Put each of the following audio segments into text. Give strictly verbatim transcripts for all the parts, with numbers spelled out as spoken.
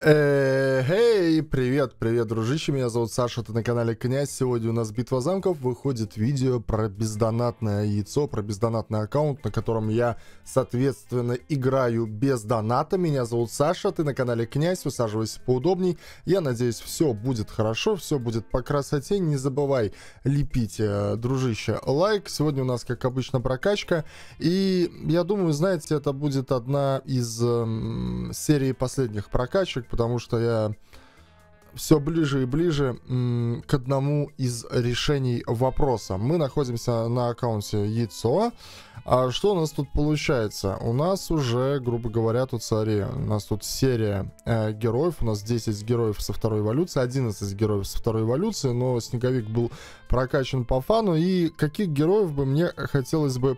Эй, привет, привет, дружище, меня зовут Саша, ты на канале Князь. Сегодня у нас битва замков, выходит видео про бездонатное яйцо, про бездонатный аккаунт, на котором я, соответственно, играю без доната. Меня зовут Саша, ты на канале Князь, усаживайся поудобней. Я надеюсь, все будет хорошо, все будет по красоте. Не забывай лепить, дружище, лайк. Сегодня у нас, как обычно, прокачка. И я думаю, знаете, это будет одна из эм, серии последних прокачек, потому что я все ближе и ближе м, к одному из решений вопроса. Мы находимся на аккаунте Яйцо. А что у нас тут получается? У нас уже, грубо говоря, тут, смотри, у нас тут серия э, героев. У нас десять героев со второй эволюции, одиннадцать героев со второй эволюции, но Снеговик был прокачан по фану. И каких героев бы мне хотелось бы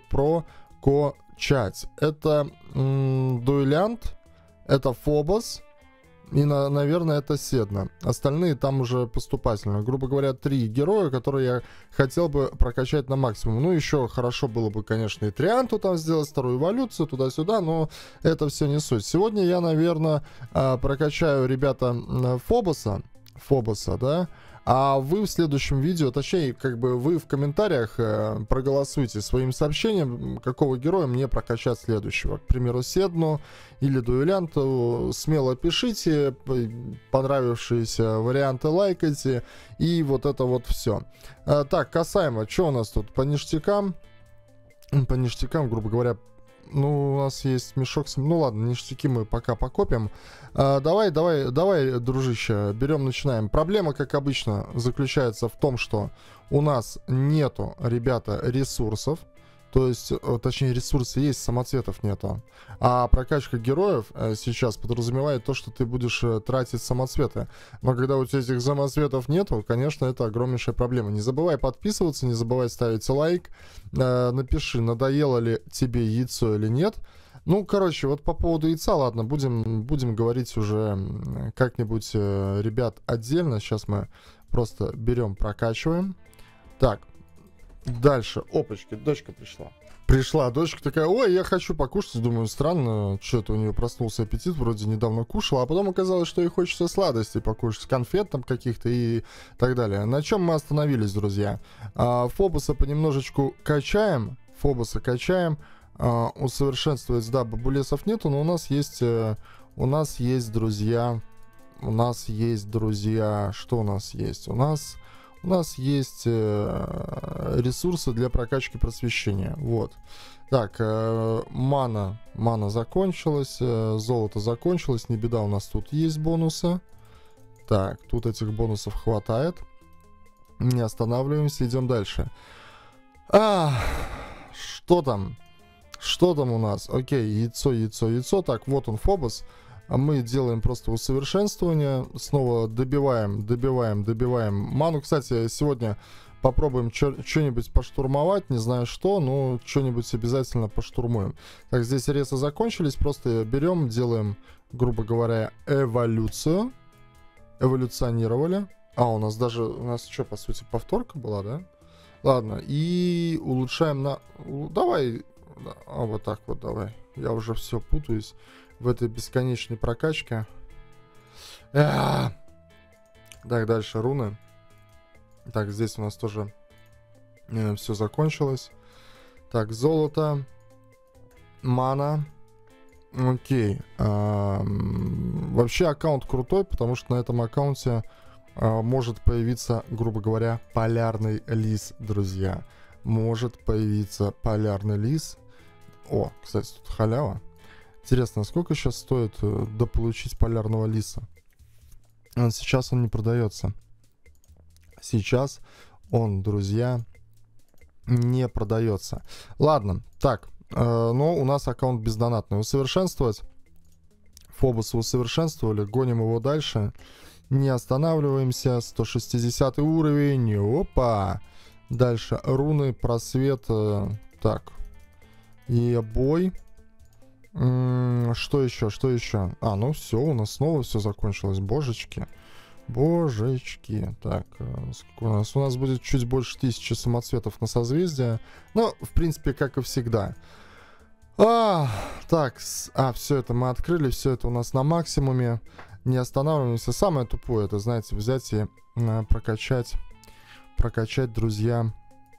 прокачать? Это м, Дуэлянт, это Фобос. И, на, наверное, это Седна. Остальные там уже поступательно. Грубо говоря, три героя, которые я хотел бы прокачать на максимум. Ну, еще хорошо было бы, конечно, и Трианту там сделать, вторую эволюцию, туда-сюда, но это все не суть. Сегодня я, наверное, прокачаю, ребята, Фобоса. Фобоса, да? А вы в следующем видео, точнее, как бы вы в комментариях э, проголосуйте своим сообщением, какого героя мне прокачать следующего. К примеру, Седну или Дуэлянту. Смело пишите, понравившиеся варианты лайкайте. И вот это вот все. А, так, касаемо, что у нас тут по ништякам? По ништякам, грубо говоря, ну, у нас есть мешок с... Ну, ладно, ништяки мы пока покопим. А, давай, давай, давай, дружище, берем, начинаем. Проблема, как обычно, заключается в том, что у нас нету, ребята, ресурсов. То есть, точнее, ресурсы есть, самоцветов нету. А прокачка героев сейчас подразумевает то, что ты будешь тратить самоцветы. Но когда у тебя этих самоцветов нету, конечно, это огромнейшая проблема. Не забывай подписываться, не забывай ставить лайк. Напиши, надоело ли тебе яйцо или нет. Ну, короче, вот по поводу яйца, ладно, будем, будем говорить уже как-нибудь, ребят, отдельно. Сейчас мы просто берем, прокачиваем. Так. Дальше. Опачки, дочка пришла. Пришла дочка такая: ой, я хочу покушать. Думаю, странно, что-то у нее проснулся аппетит, вроде недавно кушала, а потом оказалось, что ей хочется сладостей покушать, конфет там каких-то и так далее. На чем мы остановились, друзья? А, Фобоса понемножечку качаем. Фобоса качаем. А, усовершенствовать, да, бабулесов нету, но у нас есть, у нас есть, друзья, у нас есть, друзья, что у нас есть? У нас... У нас есть э, ресурсы для прокачки просвещения. Вот. Так, э, мана. Мана закончилась. Э, золото закончилось. Не беда, у нас тут есть бонусы. Так, тут этих бонусов хватает. Не останавливаемся, идем дальше. А, что там? Что там у нас? Окей, яйцо, яйцо, яйцо. Так, вот он, Фобос. А мы делаем просто усовершенствование. Снова добиваем, добиваем, добиваем ману. Кстати, сегодня попробуем что-нибудь поштурмовать. Не знаю что, но что-нибудь обязательно поштурмуем. Так, здесь ресы закончились. Просто берем, делаем, грубо говоря, эволюцию. Эволюционировали. А, у нас даже, у нас что, по сути, повторка была, да? Ладно, и улучшаем на... Давай, а вот так вот давай. Я уже все путаюсь в этой бесконечной прокачке. А-а-а. Так, дальше руны. Так, здесь у нас тоже э, все закончилось. Так, золото. Мана. Окей. А, вообще аккаунт крутой, потому что на этом аккаунте а, может появиться, грубо говоря, полярный лис, друзья. Может появиться полярный лис. О, кстати, тут халява. Интересно, сколько сейчас стоит э, дополучить полярного лиса? Сейчас он не продается. Сейчас он, друзья, не продается. Ладно, так, э, но у нас аккаунт бездонатный. Усовершенствовать. Фобоса усовершенствовали, гоним его дальше. Не останавливаемся. сто шестидесятый уровень. Опа! Дальше руны, просвет. Э, так. И бой. Что еще? Что еще? А, ну все, у нас снова все закончилось. Божечки. Божечки. Так, сколько у нас? У нас будет чуть больше тысячи самоцветов на созвездие. Ну, в принципе, как и всегда. А, так, а, все это мы открыли, все это у нас на максимуме. Не останавливаемся. Самое тупое, это, знаете, взять и э, прокачать, прокачать, друзья,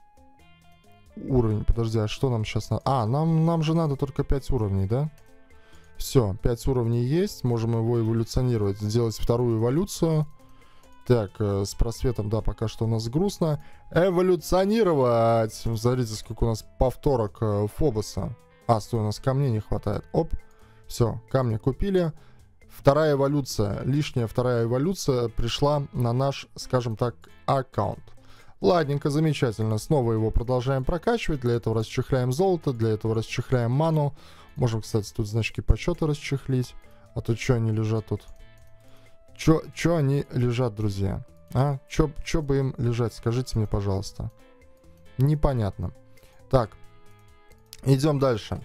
уровень. Подожди, а что нам сейчас надо? А, нам, нам же надо только пять уровней, да? Все, пять уровней есть. Можем его эволюционировать, сделать вторую эволюцию. Так, э, с просветом, да, пока что у нас грустно. Эволюционировать! Смотрите, сколько у нас повторок э, Фобоса. А, стой, у нас камней не хватает. Оп, все, камни купили. Вторая эволюция, лишняя вторая эволюция пришла на наш, скажем так, аккаунт. Ладненько, замечательно. Снова его продолжаем прокачивать. Для этого расчехляем золото, для этого расчехляем ману. Можем, кстати, тут значки почета расчехлить. А то что они лежат тут? Чё, чё они лежат, друзья? А? Чё, чё бы им лежать? Скажите мне, пожалуйста. Непонятно. Так, идем дальше.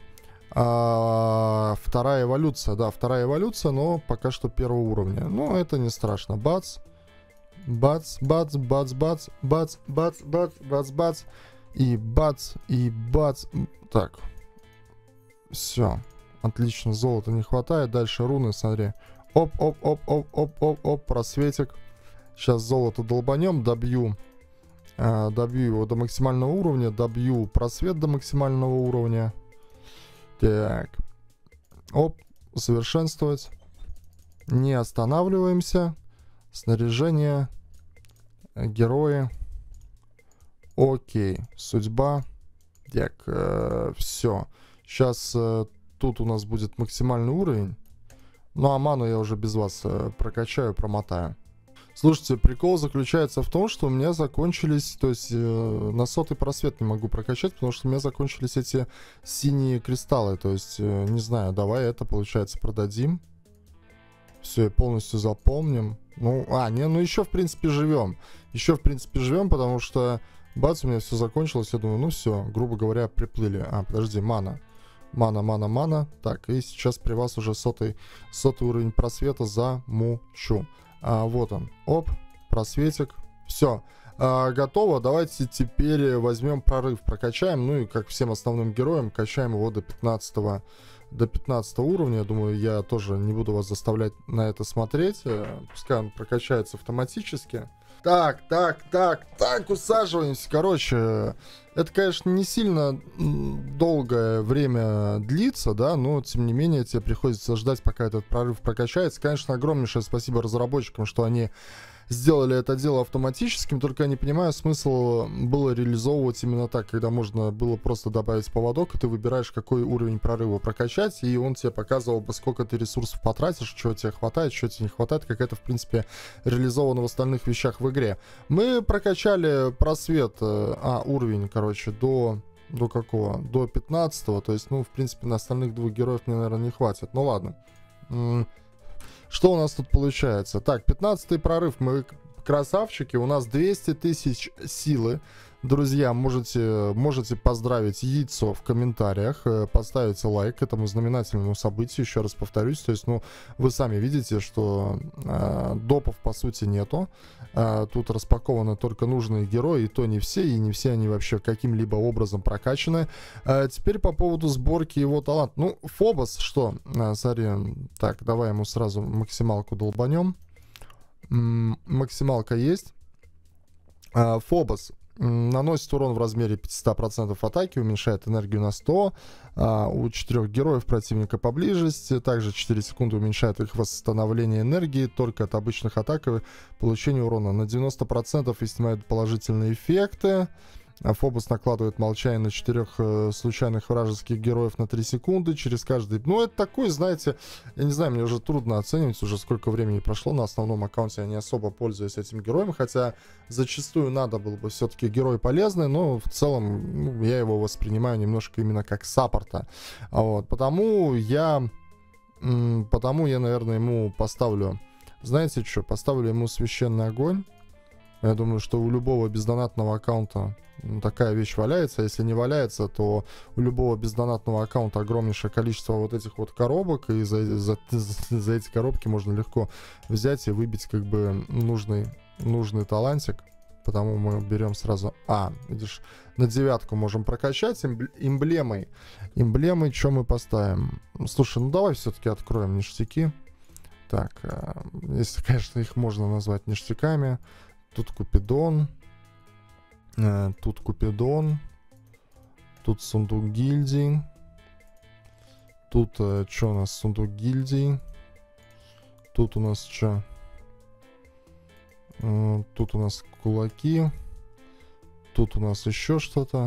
А, вторая эволюция, да, вторая эволюция, но пока что первого уровня. Ну, это не страшно. Бац, бац, бац, бац, бац, бац, бац, бац, бац, бац, и бац, и бац. Так, все, отлично, золота не хватает. Дальше руны, смотри. Оп, оп, оп, оп, оп, оп, оп, просветик. Сейчас золото долбанем, добью, э, добью его до максимального уровня, добью просвет до максимального уровня. Так, оп, усовершенствовать. Не останавливаемся. Снаряжение, герои. Окей, судьба. Так, э, все. Сейчас э, тут у нас будет максимальный уровень. Ну а ману я уже без вас э, прокачаю, промотаю. Слушайте, прикол заключается в том, что у меня закончились, то есть э, на сотый просвет не могу прокачать, потому что у меня закончились эти синие кристаллы. То есть, э, не знаю, давай это, получается, продадим. Все, полностью запомним. Ну, а, не, ну еще, в принципе, живем. Еще, в принципе, живем, потому что, бац, у меня все закончилось. Я думаю, ну все, грубо говоря, приплыли. А, подожди, мана. Мана, мана, мана. Так, и сейчас при вас уже сотый, сотый уровень просвета замучу. А, вот он. Оп, просветик. Все. А, готово. Давайте теперь возьмем прорыв, прокачаем. Ну и как всем основным героям, качаем его до пятнадцатого, до пятнадцатого уровня. Я думаю, я тоже не буду вас заставлять на это смотреть. Пускай он прокачается автоматически. Так, так, так, так, усаживаемся. Короче, это, конечно, не сильно долгое время длится, да, но, тем не менее, тебе приходится ждать, пока этот прорыв прокачается. Конечно, огромнейшее спасибо разработчикам, что они сделали это дело автоматическим, только я не понимаю, смысл было реализовывать именно так, когда можно было просто добавить поводок, и ты выбираешь, какой уровень прорыва прокачать, и он тебе показывал бы, сколько ты ресурсов потратишь, чего тебе хватает, чего тебе не хватает, как это, в принципе, реализовано в остальных вещах в игре. Мы прокачали просвет, а, уровень, короче, до... До какого? До пятнадцатого, то есть, ну, в принципе, на остальных двух героев мне, наверное, не хватит. Ну, ладно. Что у нас тут получается? Так, пятнадцатый прорыв, мы красавчики, у нас двести тысяч силы. Друзья, можете, можете поздравить яйцо в комментариях, поставить лайк этому знаменательному событию, еще раз повторюсь. То есть, ну, вы сами видите, что э, допов по сути нету. Э, тут распакованы только нужные герои, и то не все, и не все они вообще каким-либо образом прокачаны. Э, теперь по поводу сборки его таланта. Ну, Фобос, что? Э, смотри, так, давай ему сразу максималку долбанем. М-м, максималка есть. Э, Фобос наносит урон в размере пятьсот процентов атаки, уменьшает энергию на сто. А, у четырех героев противника поблизости. Также четыре секунды уменьшает их восстановление энергии только от обычных атак и получения урона. На девяносто процентов и снимает положительные эффекты. Фобос накладывает молчание на четырех э, случайных вражеских героев на три секунды через каждый. Ну, это такой, знаете, я не знаю, мне уже трудно оценивать, уже сколько времени прошло. На основном аккаунте я не особо пользуюсь этим героем, хотя зачастую надо было бы все-таки герой полезный, но в целом ну, я его воспринимаю немножко именно как саппорта. Вот, потому я, потому я, наверное, ему поставлю, знаете что, поставлю ему священный огонь. Я думаю, что у любого бездонатного аккаунта такая вещь валяется. Если не валяется, то у любого бездонатного аккаунта огромнейшее количество вот этих вот коробок. И за, за, за эти коробки можно легко взять и выбить как бы нужный, нужный талантик. Потому мы берем сразу... А, видишь, на девятку можем прокачать эмблемой. Эмблемой что мы поставим? Слушай, ну давай все-таки откроем ништяки. Так, если, конечно, их можно назвать ништяками. Тут Купидон. Тут Купидон. Тут сундук гильдии. Тут что у нас? Сундук гильдии. Тут у нас что? Тут у нас кулаки. Тут у нас еще что-то.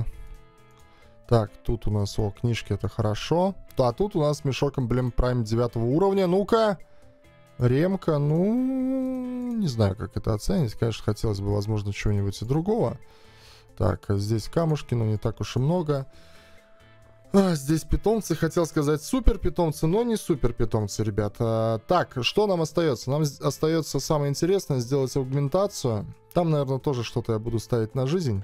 Так, тут у нас, о, книжки, это хорошо. А тут у нас мешок эмблем Prime девятого уровня. Ну-ка. Ремка, ну, не знаю, как это оценить. Конечно, хотелось бы, возможно, чего-нибудь и другого. Так, здесь камушки, но не так уж и много. А, здесь питомцы, хотел сказать супер питомцы, но не супер питомцы, ребята. Так, что нам остается? Нам остается самое интересное, сделать аугментацию. Там, наверное, тоже что-то я буду ставить на жизнь.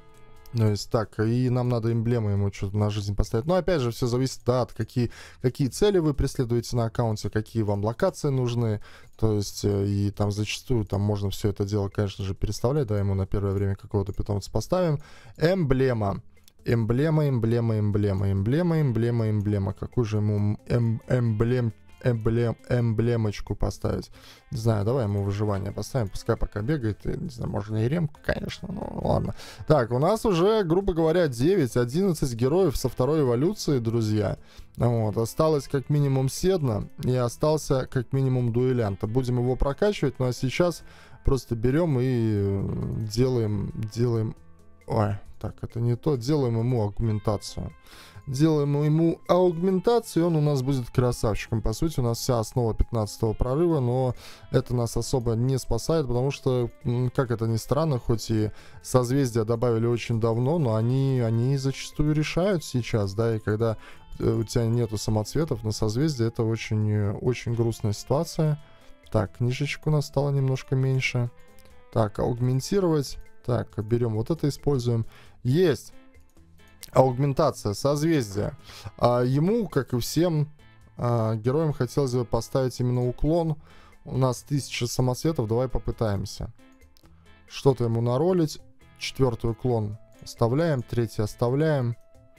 То есть так, и нам надо эмблему ему что-то на жизнь поставить. Но опять же, все зависит, да, от какие, какие цели вы преследуете на аккаунте, какие вам локации нужны. То есть, и там зачастую там можно все это дело, конечно же, переставлять. Да, ему на первое время какого-то питомца поставим. Эмблема. Эмблема, эмблема, эмблема, эмблема, эмблема, эмблема. Какую же ему эм, эмблем, эмблем, эмблемочку поставить? Не знаю, давай ему выживание поставим, пускай пока бегает. И, не знаю, можно и ремку, конечно, ну ладно. Так, у нас уже, грубо говоря, девять одиннадцать героев со второй эволюции, друзья. Вот, осталось как минимум Седна и остался как минимум Дуэлянта. Будем его прокачивать, ну а сейчас просто берем и делаем, делаем... Ой, так, это не то. Делаем ему аугментацию. Делаем ему аугментацию, и он у нас будет красавчиком. По сути, у нас вся основа пятнадцатого прорыва, но это нас особо не спасает, потому что, как это ни странно, хоть и созвездия добавили очень давно, но они, они зачастую решают сейчас, да, и когда у тебя нету самоцветов на созвездие, это очень, очень грустная ситуация. Так, книжечек у нас стало немножко меньше. Так, аугментировать. Так, берем вот это, используем. Есть! Аугментация, созвездие. А, ему, как и всем а, героям, хотелось бы поставить именно уклон. У нас тысяча самоцветов, давай попытаемся. Что-то ему наролить. Четвертый уклон оставляем, третий оставляем.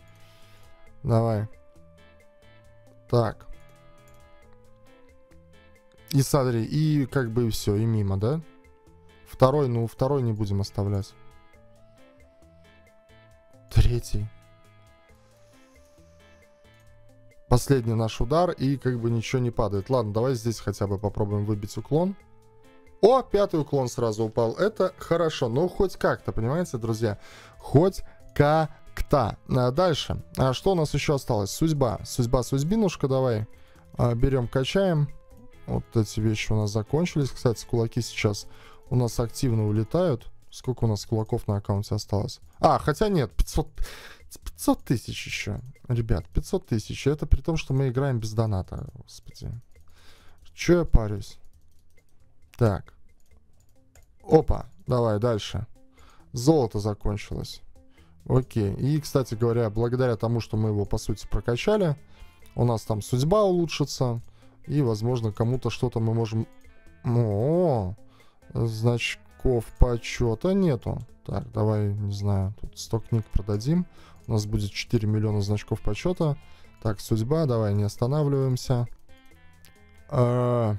Давай. Так. И смотри, и как бы и все, и мимо, да? Второй, ну второй не будем оставлять. Третий. Последний наш удар, и как бы ничего не падает. Ладно, давай здесь хотя бы попробуем выбить уклон. О, пятый уклон сразу упал. Это хорошо, ну хоть как-то, понимаете, друзья? Хоть как-то. А дальше. А что у нас еще осталось? Судьба. Судьба, судьбинушка, давай. А, берем, качаем. Вот эти вещи у нас закончились. Кстати, кулаки сейчас у нас активно улетают. Сколько у нас кулаков на аккаунте осталось? А, хотя нет, пятьсот тысяч еще. Ребят, пятьсот тысяч. Это при том, что мы играем без доната. Господи. Че я парюсь? Так. Опа. Давай дальше. Золото закончилось. Окей. И, кстати говоря, благодаря тому, что мы его, по сути, прокачали, у нас там судьба улучшится. И, возможно, кому-то что-то мы можем... О, значков почета нету. Так, давай, не знаю, тут сто книг продадим. У нас будет четыре миллиона значков почета. Так, судьба, давай, не останавливаемся. А,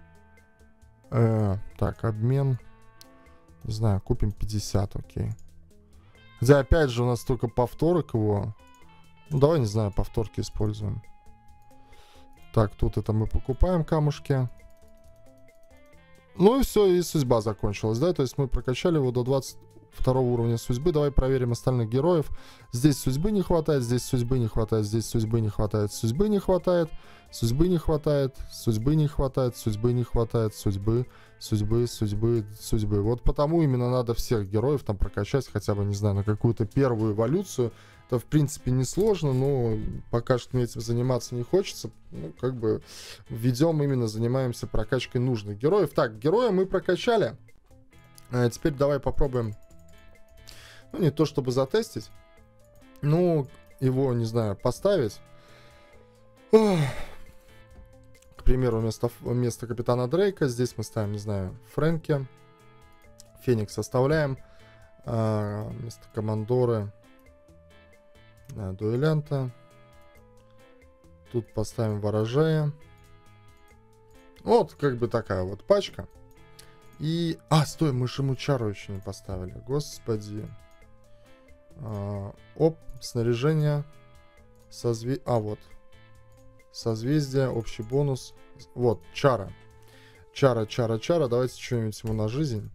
а, так, обмен. Не знаю, купим пятьдесят, окей. Хотя, опять же, у нас только повторок его. Ну, давай, не знаю, повторки используем. Так, тут это мы покупаем камушки. Ну и все, и судьба закончилась, да? То есть мы прокачали его до двадцать второго уровня судьбы. Давай проверим остальных героев. Здесь судьбы не хватает, здесь судьбы не хватает, здесь судьбы не хватает, судьбы не хватает, судьбы не хватает, судьбы не хватает, судьбы не хватает, судьбы, судьбы, судьбы, судьбы. Вот потому именно надо всех героев там прокачать хотя бы, не знаю, на какую-то первую эволюцию. Это, в принципе, несложно, но пока что мне этим заниматься не хочется. Ну, как бы ведем именно, занимаемся прокачкой нужных героев. Так, героя мы прокачали. А теперь давай попробуем, ну, не то чтобы затестить, ну, его, не знаю, поставить. Ох. К примеру, вместо, вместо капитана Дрейка здесь мы ставим, не знаю, Фрэнки. Феникс оставляем. А, вместо командоры... Да, дуэлянта. Тут поставим ворожая. Вот, как бы такая вот пачка. И... А, стой, мы же ему чару еще не поставили. Господи. А, оп, снаряжение. Созве... А, вот. Созвездие, общий бонус. Вот, чара. Чара, чара, чара. Давайте что-нибудь ему на жизнь.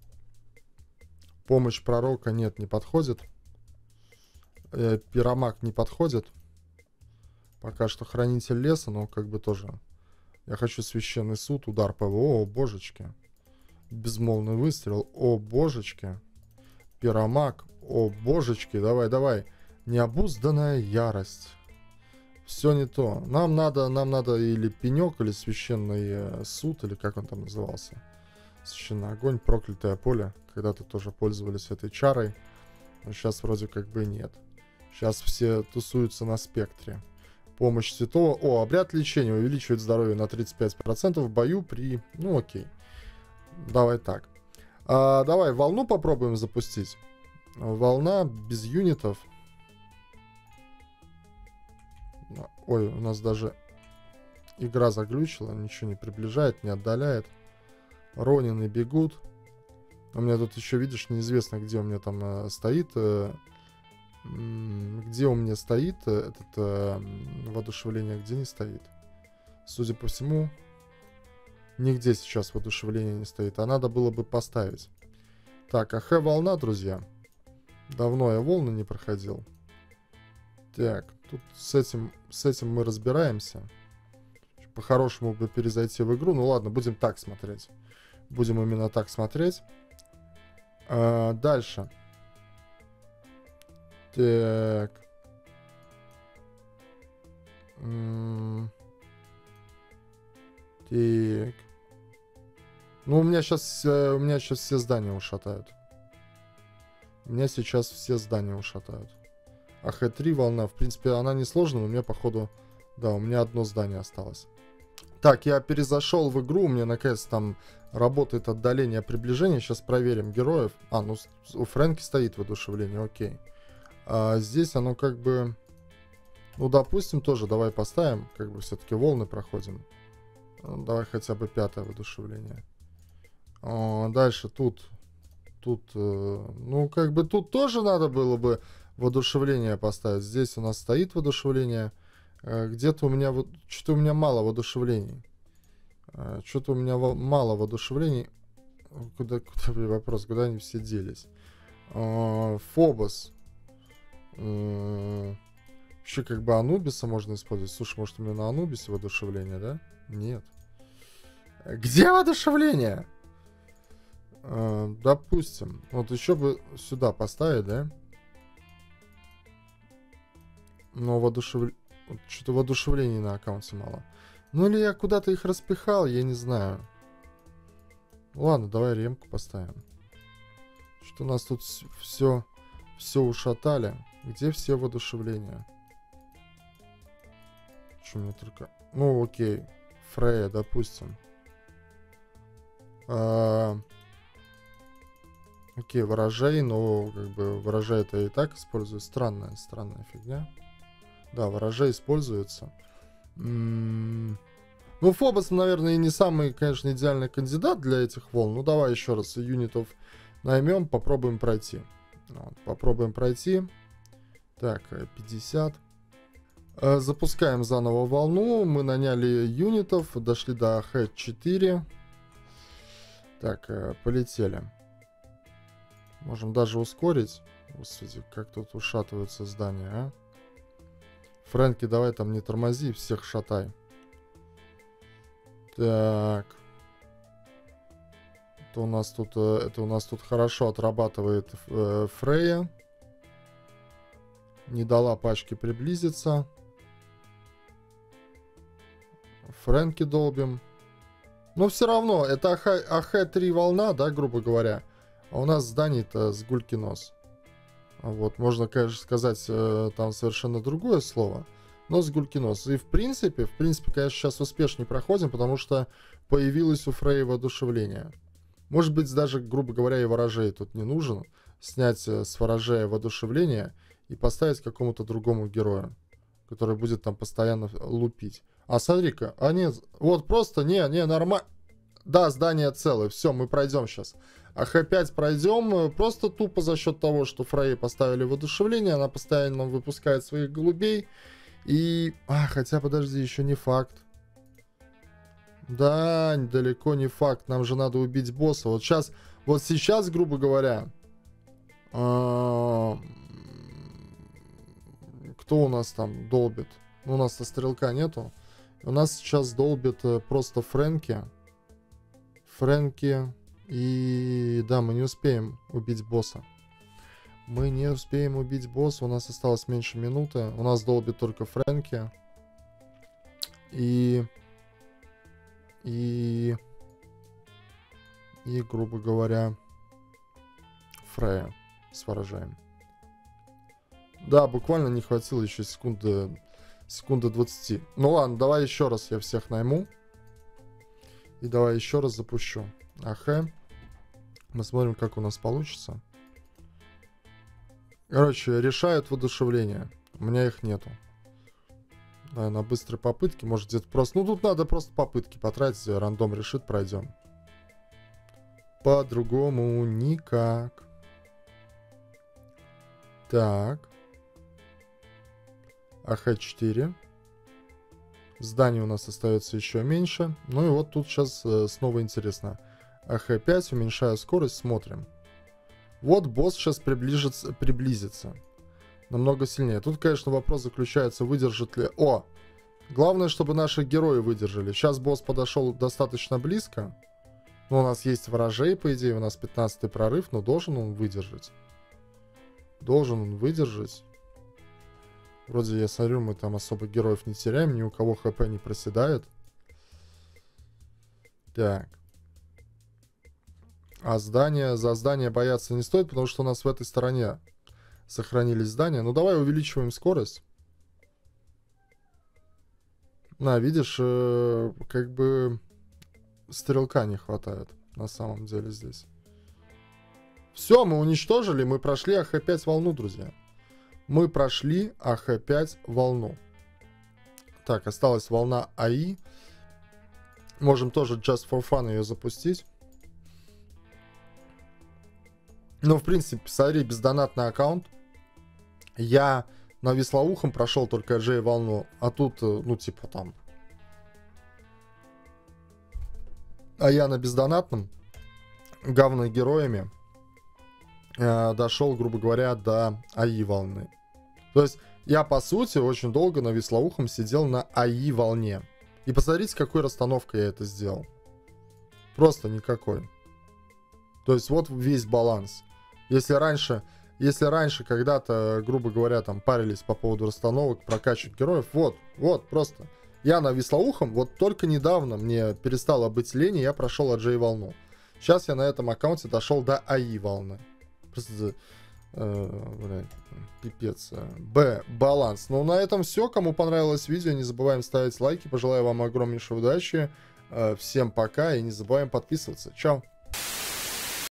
Помощь пророка нет, не подходит. Э, пиромаг не подходит. Пока что хранитель леса, но как бы тоже. Я хочу священный суд, удар ПВО, о божечки. Безмолвный выстрел, о божечки. Пиромаг, о божечки. Давай, давай. Необузданная ярость. Все не то. Нам надо, нам надо или пенек, или священный суд, или как он там назывался. Священный огонь, проклятое поле. Когда-то тоже пользовались этой чарой. Но сейчас вроде как бы нет. Сейчас все тусуются на спектре. Помощь святого. О, обряд лечения увеличивает здоровье на тридцать пять процентов в бою при... Ну окей. Давай так. А, давай волну попробуем запустить. Волна без юнитов. Ой, у нас даже игра заглючила. Ничего не приближает, не отдаляет. Ронины бегут. У меня тут еще, видишь, неизвестно, где у меня там э, стоит. Э, где у меня стоит э, этот э, воодушевление, где не стоит. Судя по всему, нигде сейчас воодушевление не стоит. А надо было бы поставить. Так, АХ волна, друзья. Давно я волны не проходил. Так, тут с этим, с этим мы разбираемся. По-хорошему бы перезайти в игру. Ну ладно, будем так смотреть. Будем именно так смотреть. А, дальше. Так. М-м- так. Ну, у меня сейчас, у меня сейчас все здания ушатают. У меня сейчас все здания ушатают. АХ три волна, в принципе, она не сложная, но у меня, походу, да, у меня одно здание осталось. Так, я перезашел в игру, у меня, наконец, там работает отдаление приближения. Сейчас проверим героев. А, ну, у Фрэнки стоит воодушевление, окей. А здесь оно как бы... Ну, допустим, тоже давай поставим, как бы все-таки волны проходим. Давай хотя бы пятое воодушевление. А, дальше тут... Тут, э, ну, как бы тут тоже надо было бы воодушевление поставить. Здесь у нас стоит воодушевление. Э, где-то у меня... Вот, что-то у меня мало воодушевлений. Э, что-то у меня во- мало воодушевлений. Куда, куда вопрос, куда они все делись? Э, Фобос. Э, вообще, как бы Анубиса можно использовать. Слушай, может, у меня на Анубисе воодушевление, да? Нет. Где воодушевление? Uh, допустим, вот еще бы сюда поставить, да? Но воодушев... что-то воодушевлений на аккаунте мало. Ну или я куда-то их распихал, я не знаю. Ладно, давай ремку поставим. Что у нас тут все, все ушатали. Где все воодушевления? Что мне только... Ну окей, Фрея, допустим. Uh... Окей, ворожей, но как бы ворожей это и так использую. Странная, странная фигня. Да, ворожей используется. М-м- ну, Фобос, наверное, и не самый, конечно, идеальный кандидат для этих волн. Ну, давай еще раз юнитов наймем, попробуем пройти. Вот, попробуем пройти. Так, пятьдесят. Э, запускаем заново волну. Мы наняли юнитов, дошли до АХ четыре. Так, э, полетели. Можем даже ускорить. Господи, как тут ушатываются здания, а? Фрэнки, давай там не тормози, всех шатай. Так. Это у нас тут, это у нас тут хорошо отрабатывает э, Фрея. Не дала пачке приблизиться. Фрэнки долбим. Но все равно, это АХ три волна, да, грубо говоря. А у нас зданий-то с гульки нос. Вот, можно, конечно, сказать э, там совершенно другое слово. Но с гульки нос. И в принципе, в принципе, конечно, сейчас успешнее проходим, потому что появилось у Фреи воодушевление. Может быть, даже, грубо говоря, и ворожей тут не нужен. Снять с ворожея воодушевление и поставить какому-то другому герою. который будет там постоянно лупить. А смотри-ка, а нет, вот просто, не, не, нормально. Да, здание целое, все, мы пройдем сейчас. А Х пять пройдем просто тупо за счет того, что Фрей поставили воодушевление, она постоянно выпускает своих голубей. И, а, хотя, подожди, еще не факт. Да, далеко не факт, нам же надо убить босса. Вот сейчас, вот сейчас, грубо говоря, кто у нас там долбит? У нас-то стрелка нету. У нас сейчас долбит просто Фрэнки. Фрэнки. И да, мы не успеем убить босса. Мы не успеем убить босса. У нас осталось меньше минуты. У нас долбит только Фрэнки. И... И... И, грубо говоря, Фрея сворожаем. Да, буквально не хватило еще секунды... Секунды двадцать. Ну ладно, давай еще раз я всех найму. И давай еще раз запущу. АХ. Мы смотрим, как у нас получится. Короче, решают воодушевление. У меня их нету. Да, на быстрой попытке. Может где-то просто... Ну тут надо просто попытки потратить. Рандом решит, пройдем. По-другому никак. Так. АХ четыре. Здание у нас остается еще меньше. Ну и вот тут сейчас э, снова интересно. АХ пять, уменьшаю скорость, смотрим. Вот босс сейчас приближится, приблизится. Намного сильнее. Тут, конечно, вопрос заключается, выдержит ли... О! Главное, чтобы наши герои выдержали. Сейчас босс подошел достаточно близко. Ну, у нас есть ворожей, по идее. У нас пятнадцатый прорыв, но должен он выдержать. Должен он выдержать. Вроде я смотрю, мы там особо героев не теряем, ни у кого ХП не проседает. Так. А здание, за здание бояться не стоит, потому что у нас в этой стороне сохранились здания. Ну давай увеличиваем скорость. На, видишь, э, как бы стрелка не хватает на самом деле здесь. Все, мы уничтожили, мы прошли АХ пять волну, друзья. Мы прошли АХ пять волну. Так, осталась волна АИ. Можем тоже just for fun ее запустить. Ну, в принципе, смотри, бездонатный аккаунт. Я на веслоухом прошел только Джей волну. А тут, ну, типа там... А я на бездонатном говногероями э, дошел, грубо говоря, до АИ волны. То есть я, по сути, очень долго на веслоухом сидел на АИ волне. И посмотрите, какой расстановкой я это сделал. Просто никакой. То есть вот весь баланс. Если раньше, если раньше когда-то, грубо говоря, там парились по поводу расстановок, прокачек героев, вот, вот, просто. Я на веслоухом, вот только недавно мне перестало быть лень, и я прошел Аджей волну. Сейчас я на этом аккаунте дошел до АИ волны. Просто... Uh, блядь, пипец. Б. Баланс. Ну, на этом все. Кому понравилось видео, не забываем ставить лайки. Пожелаю вам огромнейшей удачи. Uh, всем пока и не забываем подписываться. Чао.